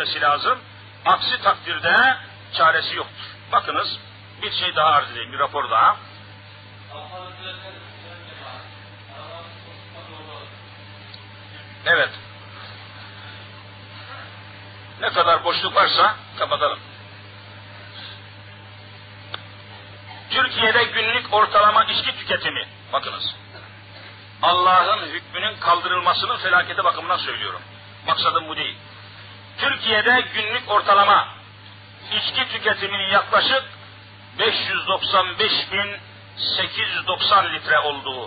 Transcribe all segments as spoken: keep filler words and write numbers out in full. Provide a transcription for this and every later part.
etmesi lazım. Aksi takdirde çaresi yoktur. Bakınız, bir şey daha arz edeyim, bir rapor daha. Evet. Ne kadar boşluk varsa kapatalım. Türkiye'de günlük ortalama içki tüketimi, bakınız, Allah'ın hükmünün kaldırılmasının felaketi bakımından söylüyorum. Maksadım bu değil. Türkiye'de günlük ortalama içki tüketiminin yaklaşık beş yüz doksan beş bin sekiz yüz doksan litre olduğu,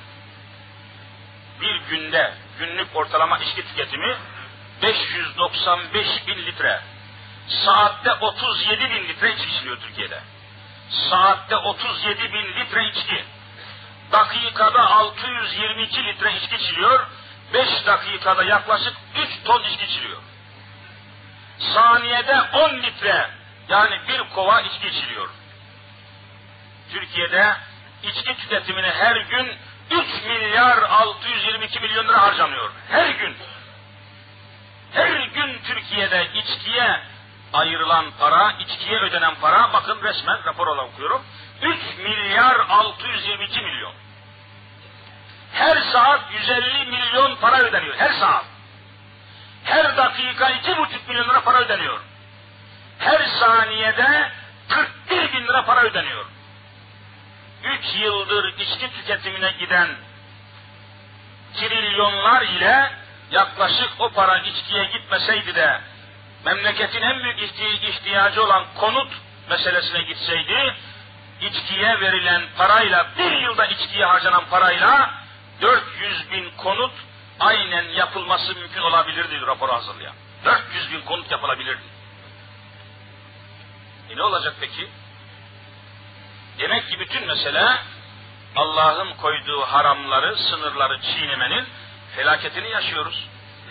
bir günde günlük ortalama içki tüketimi beş yüz doksan beş bin litre. Saatte otuz yedi bin litre içki içiliyor Türkiye'de. Saatte otuz yedi bin litre içki. Dakikada altı yüz yirmi iki litre içki içiliyor. beş dakikada yaklaşık üç ton içki içiliyor. Saniyede on litre, yani bir kova içki içiliyor. Türkiye'de içki tüketimine her gün üç milyar altı yüz yirmi iki milyon lira harcanıyor. Her gün. Her gün Türkiye'de içkiye ayrılan para, içkiye ödenen para, bakın resmen rapor olarak okuyorum, üç milyar altı yüz yirmi iki milyon. Her saat yüz elli milyon para ödeniyor, her saat. Her dakika iki buçuk milyon lira para ödeniyor. Her saniyede kırk bir bin lira para ödeniyor. Üç yıldır içki tüketimine giden trilyonlar ile yaklaşık o para içkiye gitmeseydi de memleketin en büyük ihtiyacı olan konut meselesine gitseydi, içkiye verilen parayla, bir yılda içkiye harcanan parayla dört yüz bin konut aynen yapılması mümkün olabilirdi raporu hazırlayan. dört yüz bin konut yapılabilirdi. E ne olacak peki? Demek ki bütün mesele Allah'ın koyduğu haramları, sınırları çiğnemenin felaketini yaşıyoruz.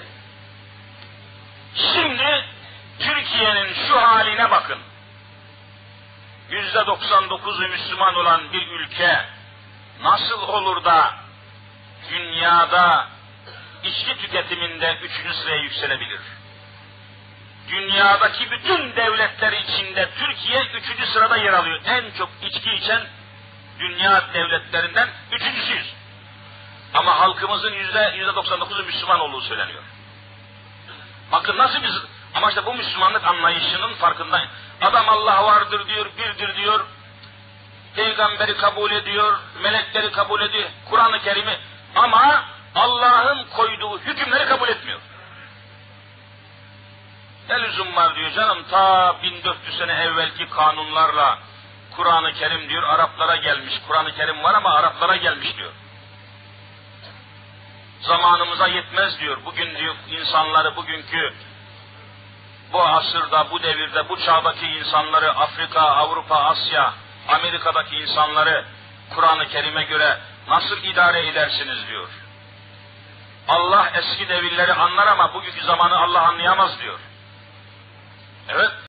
Şimdi Türkiye'nin şu haline bakın. Yüzde doksan dokuzu Müslüman olan bir ülke nasıl olur da dünyada içki tüketiminde üçüncü sıraya yükselebilir? Dünyadaki bütün devletler içinde Türkiye üçüncü sırada yer alıyor. En çok içki içen dünya devletlerinden üçüncüsüyüz. Ama halkımızın yüzde yüzde doksan dokuzu Müslüman olduğu söyleniyor. Bakın nasıl biz, ama işte bu Müslümanlık anlayışının farkındayım. Adam Allah vardır diyor, birdir diyor, peygamberi kabul ediyor, melekleri kabul ediyor, Kur'an-ı Kerim'i, ama Allah'ın koyduğu hükümleri kabul etmiyor. Ne lüzum var diyor canım, ta bin dört yüz sene evvelki kanunlarla Kur'an-ı Kerim diyor Araplara gelmiş, Kur'an-ı Kerim var ama Araplara gelmiş diyor. Zamanımıza yetmez diyor. Bugün diyor insanları, bugünkü bu asırda, bu devirde, bu çağdaki insanları, Afrika, Avrupa, Asya, Amerika'daki insanları Kur'an-ı Kerim'e göre nasıl idare edersiniz diyor. Allah eski devirleri anlar ama bugünkü zamanı Allah anlayamaz diyor. Evet.